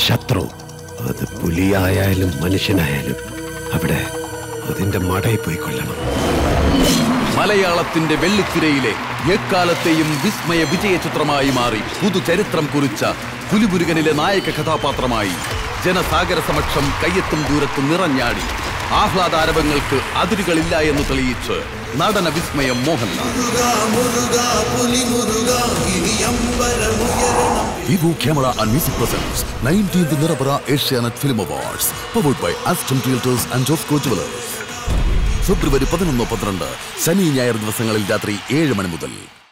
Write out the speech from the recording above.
ശത്രു. അത് പുലിയായാലും മനുഷ്യനായാലും അവിടെ അതിന്റെ മടയിൽ പോയി കൊല്ലണം. മലയാളത്തിന്റെ വെള്ളിത്തിരയിലെ എക്കാലത്തെയും വിസ്മയ വിജയ ചിത്രമായി മാറി പുതുചരിത്രം കുറിച്ച പുലിമുരുകനിലെ നായക കഥാപാത്രമായി ജനസാഗര സമക്ഷം കയ്യെത്തും ദൂരത്ത് നിറഞ്ഞാടി ആഹ്ലാദാരവങ്ങൾക്ക് അതിരുകളില്ല എന്ന് തെളിയിച്ച് നടന വിസ്മയം Mohanlal. Vivo Camera and Music presents 19th Asianet Film Awards, powered by Aston Realtors and Josco Jewelers. ഫെബ്രുവരി 11-12 ശനി ഞായർ ദിവസങ്ങളിൽ രാത്രി 7 മണി മുതൽ.